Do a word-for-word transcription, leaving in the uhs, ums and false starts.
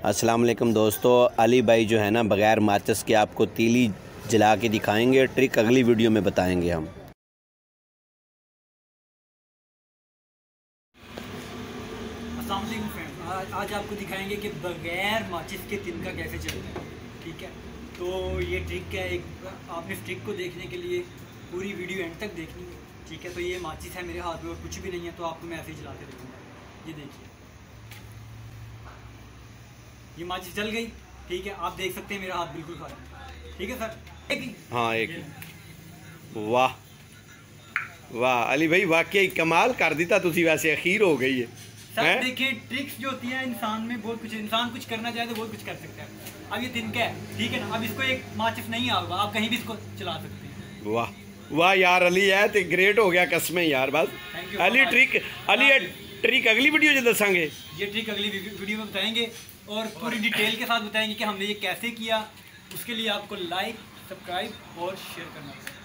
अस्सलाम वालेकुम दोस्तों, अली भाई जो है ना बग़ैर माचिस के आपको तीली जला के दिखाएंगे। ट्रिक अगली वीडियो में बताएंगे हम। अस्सलाम वालेकुम फ्रेंड्स, आज आपको दिखाएंगे कि बग़ैर माचिस के तिनका कैसे चलता है। ठीक है, तो ये ट्रिक है। एक आपने इस ट्रिक को देखने के लिए पूरी वीडियो एंड तक देखनी है। ठीक है, तो ये माचिस है मेरे हाथ में और कुछ भी नहीं है, तो आपको मैं ऐसे ही जला के देखूँगा। ये देखिए, ये माचिस जल गई। ठीक है, आप देख सकते हैं मेरा हाथ बिल्कुल खाली है। ठीक है सर, एक ही हाँ एक वाह वाह अली भाई, वाकई कमाल कर दिता तुसी। वैसे अखीर हो गई है सर। देखिए, ट्रिक्स जो होती है इंसान में बहुत कुछ, इंसान कुछ करना चाहे तो बहुत कुछ कर सकता है। अब ये तिनका है, ठीक है ना, अब इसको एक माचिस नहीं आएगा, आप कहीं भी इसको चला सकते हैं। वाह वाह यार, अली है तो ग्रेट हो गया कसमें यार। बस अली ट्रिक, अली ये ट्रिक अगली वीडियो जो दसांगे। ये ट्रिक अगली वीडियो में बताएंगे और पूरी डिटेल के साथ बताएंगे कि हमने ये कैसे किया। उसके लिए आपको लाइक, सब्सक्राइब और शेयर करना है।